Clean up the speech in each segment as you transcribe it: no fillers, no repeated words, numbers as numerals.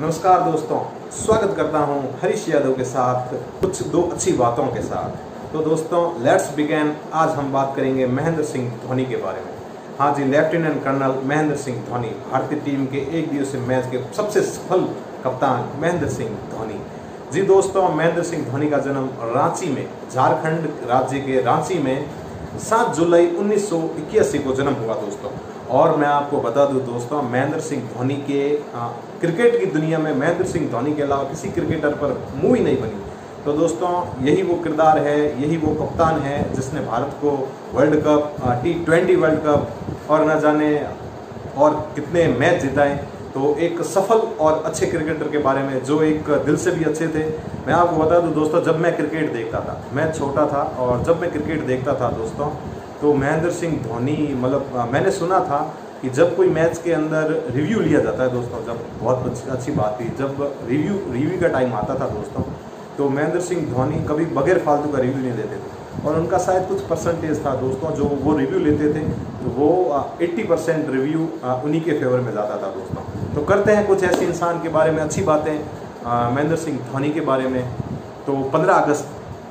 नमस्कार दोस्तों, स्वागत करता हूं हरीश यादव के साथ कुछ दो अच्छी बातों के साथ। तो दोस्तों लेट्स बिगिन। आज हम बात करेंगे महेंद्र सिंह धोनी के बारे में। हाँ जी, लेफ्टिनेंट कर्नल महेंद्र सिंह धोनी, भारतीय टीम के एक दिवसीय मैच के सबसे सफल कप्तान महेंद्र सिंह धोनी। जी दोस्तों, महेंद्र सिंह धोनी का जन्म रांची में, झारखंड राज्य के रांची में 7 जुलाई 1981 को जन्म हुआ दोस्तों। और मैं आपको बता दूं दोस्तों, महेंद्र सिंह धोनी के क्रिकेट की दुनिया में महेंद्र सिंह धोनी के अलावा किसी क्रिकेटर पर मूवी नहीं बनी। तो दोस्तों यही वो किरदार है, यही वो कप्तान है जिसने भारत को world cup, T20 world cup और न जाने और कितने मैच जिताए। तो एक सफल और अच्छे क्रिकेटर के बारे में, जो एक दिल से भी अच्छे थे। मैं आपको बता दूं दोस्तों, जब मैं क्रिकेट देखता था, मैं छोटा था और जब मैं क्रिकेट देखता था दोस्तों, तो महेंद्र सिंह धोनी, मतलब मैंने सुना था कि जब कोई मैच के अंदर रिव्यू लिया जाता है दोस्तों, जब बहुत अच्छी बात थी, जब रिव्यू का टाइम आता था दोस्तों, तो महेंद्र सिंह धोनी कभी बगैर फालतू का रिव्यू नहीं देते थे। और उनका शायद कुछ परसेंटेज था दोस्तों, जो वो रिव्यू लेते थे, तो वो 80% रिव्यू उन्हीं के फेवर में जाता था दोस्तों। तो करते हैं कुछ ऐसे इंसान के बारे में अच्छी बातें महेंद्र सिंह धोनी के बारे में। तो 15 अगस्त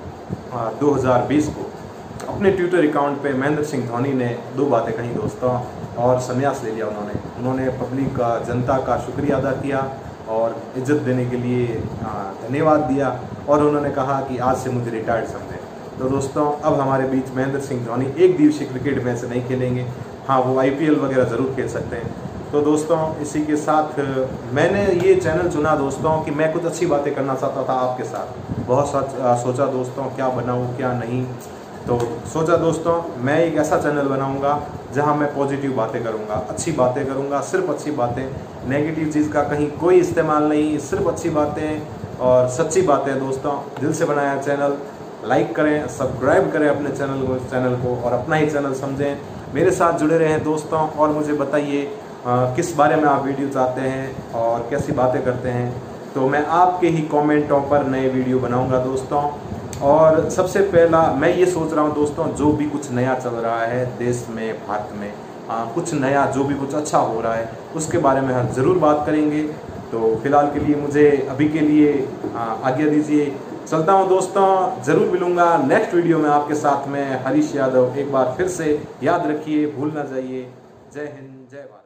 2020 को अपने ट्विटर अकाउंट पे महेंद्र सिंह धोनी ने 2 बातें कही दोस्तों, और संन्यास ले लिया उन्होंने पब्लिक का, जनता का शुक्रिया अदा किया और इज्जत देने के लिए धन्यवाद दिया, और उन्होंने कहा कि आज से मुझे रिटायर्ड समझें। तो दोस्तों अब हमारे बीच महेंद्र सिंह धोनी एक दिवसीय क्रिकेट मैच नहीं खेलेंगे। हाँ, वो IPL वगैरह ज़रूर खेल सकते हैं। तो दोस्तों इसी के साथ मैंने ये चैनल चुना दोस्तों कि मैं कुछ अच्छी बातें करना चाहता था आपके साथ। बहुत सोचा दोस्तों क्या बनाऊँ क्या नहीं, तो सोचा दोस्तों मैं एक ऐसा चैनल बनाऊंगा जहां मैं पॉजिटिव बातें करूंगा, अच्छी बातें करूंगा, सिर्फ अच्छी बातें, नेगेटिव चीज़ का कहीं कोई इस्तेमाल नहीं, सिर्फ अच्छी बातें और सच्ची बातें दोस्तों। दिल से बनाया चैनल, लाइक करें, सब्सक्राइब करें अपने चैनल को और अपना ही चैनल समझें। मेरे साथ जुड़े रहें दोस्तों, और मुझे बताइए किस बारे में आप वीडियो चाहते हैं और कैसी बातें करते हैं, तो मैं आपके ही कमेंटों पर नए वीडियो बनाऊंगा दोस्तों। और सबसे पहला मैं ये सोच रहा हूँ दोस्तों, जो भी कुछ नया चल रहा है देश में, भारत में, कुछ नया जो भी कुछ अच्छा हो रहा है उसके बारे में हम ज़रूर बात करेंगे। तो फिलहाल के लिए मुझे अभी के लिए आज्ञा दीजिए, चलता हूँ दोस्तों। ज़रूर मिलूँगा नेक्स्ट वीडियो में आपके साथ में, हरीश यादव। एक बार फिर से याद रखिए, भूल ना जाइए। जय हिंद, जय भारत।